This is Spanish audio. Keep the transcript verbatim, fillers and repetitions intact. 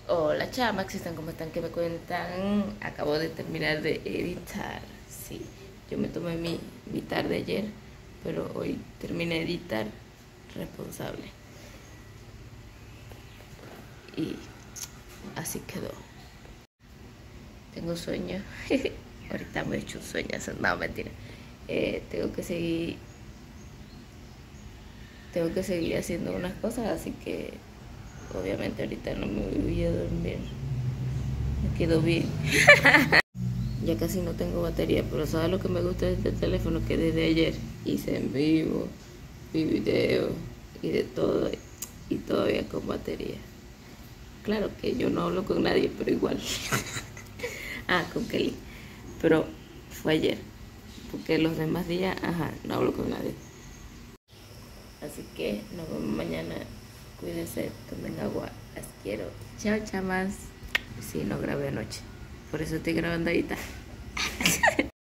Hola chamas, ¿están? ¿Cómo están? ¿Qué me cuentan? Acabo de terminar de editar. Sí, yo me tomé mi, mi tarde ayer, pero hoy terminé de editar responsable. Y así quedó. Tengo sueño. Ahorita me he hecho un sueño. No, mentira. Eh, tengo que seguir. Tengo que seguir haciendo unas cosas, así que obviamente ahorita no me voy a dormir. Me quedo bien. Ya casi no tengo batería, pero ¿sabes lo que me gusta de este teléfono? Que desde ayer hice en vivo, vi video y de todo, y todavía con batería. Claro que yo no hablo con nadie, pero igual. Ah, con Kelly. Pero fue ayer, porque los demás días, ajá, no hablo con nadie. Así que nos vemos mañana. Cuídense, tomen agua, las quiero. Chao, chamas. Sí, no grabé anoche, por eso estoy grabando ahorita.